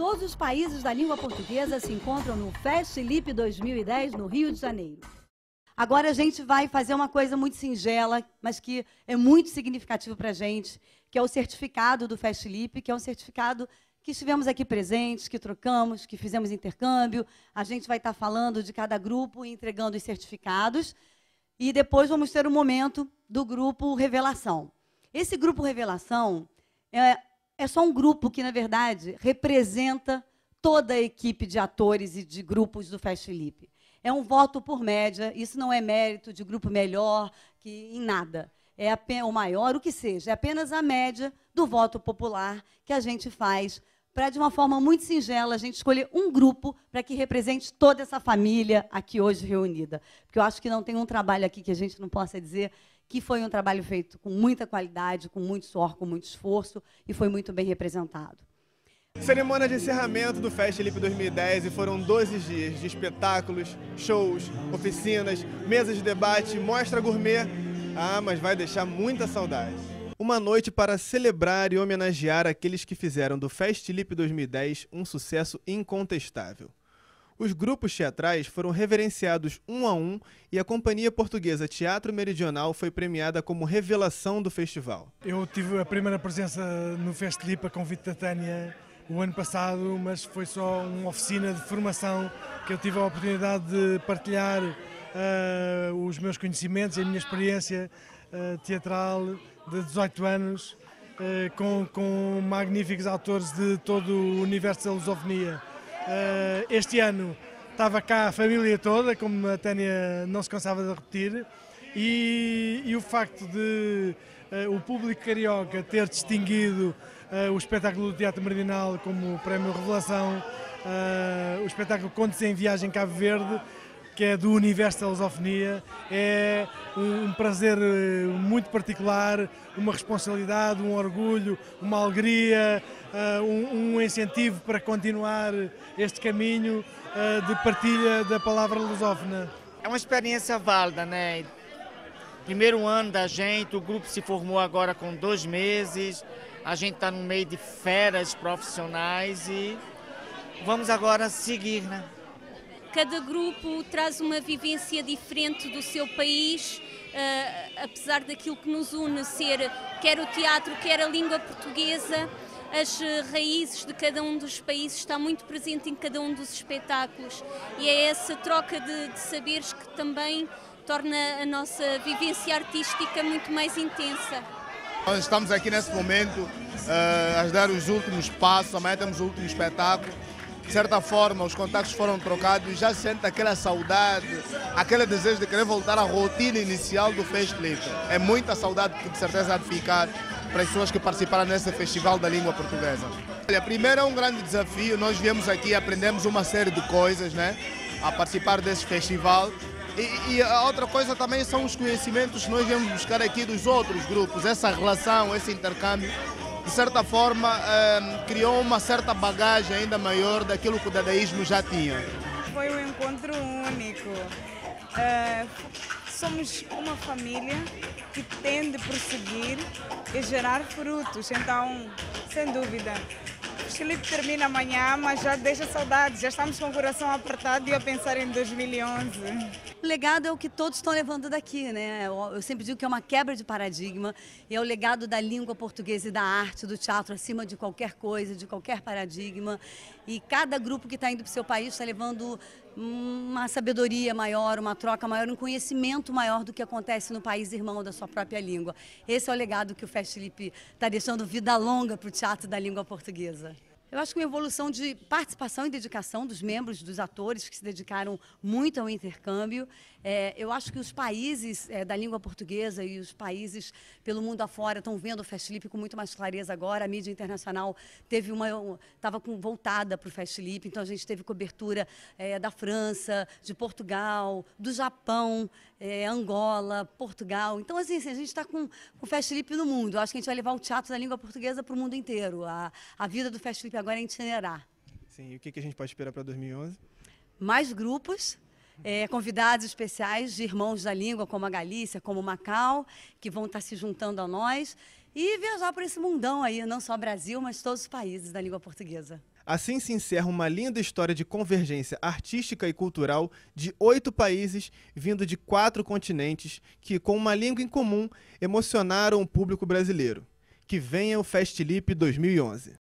Todos os países da língua portuguesa se encontram no FestLip 2010, no Rio de Janeiro. Agora a gente vai fazer uma coisa muito singela, mas que é muito significativo para a gente, que é o certificado do FestLip, que é um certificado que estivemos aqui presentes, que trocamos, que fizemos intercâmbio. A gente vai estar falando de cada grupo e entregando os certificados. E depois vamos ter o momento do grupo Revelação. Esse grupo Revelação é só um grupo que, na verdade, representa toda a equipe de atores e de grupos do FestLip. É um voto por média, isso não é mérito de grupo melhor, que em nada. É o maior, o que seja, é apenas a média do voto popular que a gente faz para, de uma forma muito singela, a gente escolher um grupo para que represente toda essa família aqui hoje reunida. Porque eu acho que não tem um trabalho aqui que a gente não possa dizer que foi um trabalho feito com muita qualidade, com muito suor, com muito esforço, e foi muito bem representado. Cerimônia de encerramento do FestLip 2010 e foram 12 dias de espetáculos, shows, oficinas, mesas de debate, mostra gourmet. Ah, mas vai deixar muita saudade. Uma noite para celebrar e homenagear aqueles que fizeram do FestLip 2010 um sucesso incontestável. Os grupos teatrais foram reverenciados um a um e a companhia portuguesa Teatro Meridional foi premiada como revelação do festival. Eu tive a primeira presença no FestLip a convite da Tânia o ano passado, mas foi só uma oficina de formação que eu tive a oportunidade de partilhar os meus conhecimentos e a minha experiência teatral de 18 anos com magníficos autores de todo o universo da lusofonia. Este ano estava cá a família toda, como a Tânia não se cansava de repetir, e o facto de o público carioca ter distinguido o espetáculo do Teatro Meridional como prémio Revelação, o espetáculo Contos em Viagem Cabo Verde, que é do universo da lusofonia, é um prazer muito particular, uma responsabilidade, um orgulho, uma alegria, um incentivo para continuar este caminho de partilha da palavra lusófona. É uma experiência válida, né? Primeiro ano da gente, o grupo se formou agora com 2 meses, a gente está no meio de feras profissionais e vamos agora seguir, né? Cada grupo traz uma vivência diferente do seu país, apesar daquilo que nos une ser quer o teatro, quer a língua portuguesa, as raízes de cada um dos países está muito presente em cada um dos espetáculos e é essa troca de saberes que também torna a nossa vivência artística muito mais intensa. Nós estamos aqui nesse momento a dar os últimos passos, amanhã temos o último espetáculo. De certa forma, os contactos foram trocados e já se sente aquela saudade, aquele desejo de querer voltar à rotina inicial do FestLip. É muita saudade que de certeza há de ficar para as pessoas que participaram nesse festival da língua portuguesa. Olha, primeiro é um grande desafio, nós viemos aqui e aprendemos uma série de coisas, né, a participar desse festival. E a outra coisa também são os conhecimentos que nós viemos buscar aqui dos outros grupos, essa relação, esse intercâmbio. De certa forma, criou uma certa bagagem ainda maior daquilo que o dadaísmo já tinha. Foi um encontro único. Somos uma família que tende a prosseguir e gerar frutos, então, sem dúvida. O FestLip termina amanhã, mas já deixa saudades, já estamos com o coração apertado e a pensar em 2011. O legado é o que todos estão levando daqui, né? Eu sempre digo que é uma quebra de paradigma, e é o legado da língua portuguesa e da arte, do teatro, acima de qualquer coisa, de qualquer paradigma. E cada grupo que está indo para o seu país está levando uma sabedoria maior, uma troca maior, um conhecimento maior do que acontece no país irmão da sua própria língua. Esse é o legado que o FestLip está deixando vida longa para o teatro da língua portuguesa. Eu acho que uma evolução de participação e dedicação dos membros, dos atores que se dedicaram muito ao intercâmbio. Eu acho que os países da língua portuguesa e os países pelo mundo afora estão vendo o FestLip com muito mais clareza agora. A mídia internacional estava voltada para o FestLip, então a gente teve cobertura da França, de Portugal, do Japão, Angola, Portugal. Então, assim, a gente está com o FestLip no mundo. Eu acho que a gente vai levar o teatro da língua portuguesa para o mundo inteiro. A vida do FestLip agora é itinerar. Sim, e o que a gente pode esperar para 2011? Mais grupos. Convidados especiais de irmãos da língua, como a Galícia, como o Macau, que vão estar se juntando a nós. e viajar por esse mundão aí, não só Brasil, mas todos os países da língua portuguesa. Assim se encerra uma linda história de convergência artística e cultural de 8 países, vindo de 4 continentes, que, com uma língua em comum, emocionaram o público brasileiro. Que venha o Festlip 2011.